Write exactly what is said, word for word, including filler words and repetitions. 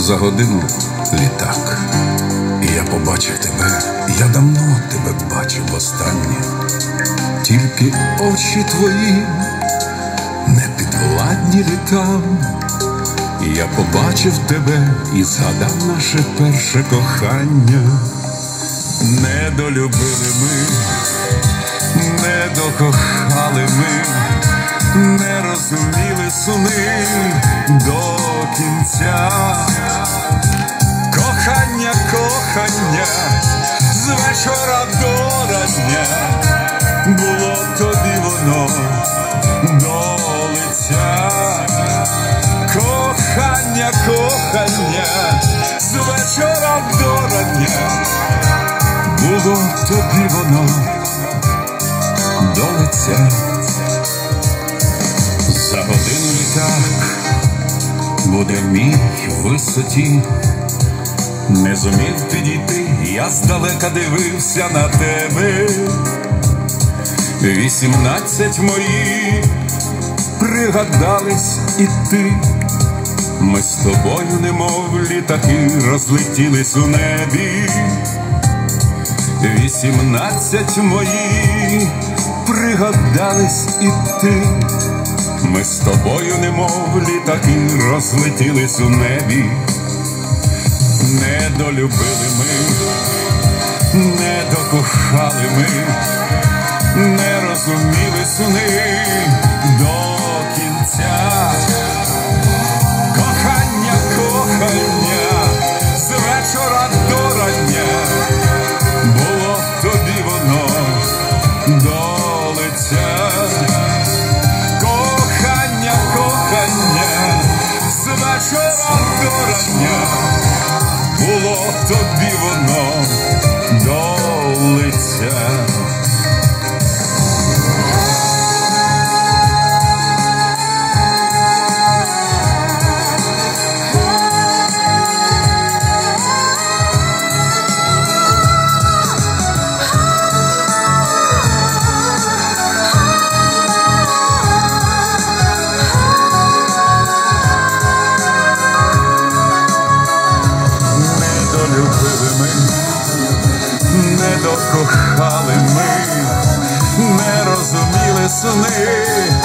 За годину літак, і я побачив тебе, я давно тебе бачив востаннє. Тільки очі твої не підвладні літам. І я побачив тебе і згадав наше перше кохання. Не долюбили ми, не докохали ми, не розуміли суни до кінця. Кохання, кохання, з вечора до рання, було тобі воно до лиця. Кохання, кохання, з вечора до рання, було тобі воно до лиця. За годину літак буде в мій висоті. Не зумів підійти, я здалека дивився на тебе. Вісімнадцять мої пригадались і ти. Ми з тобою, немов літаки, розлетілись у небі. Вісімнадцять мої пригадались і ти. Ми з тобою, немов літаки, розлетілись у небі. Не долюбили ми, не докохали ми, не розуміли суни до кінця. Кохання, кохання, з вечора до рання, було тобі воно до лиця. Кохання, кохання, з вечора до рання, було тобі воно до лиця. Не докохали ми, не розуміли суни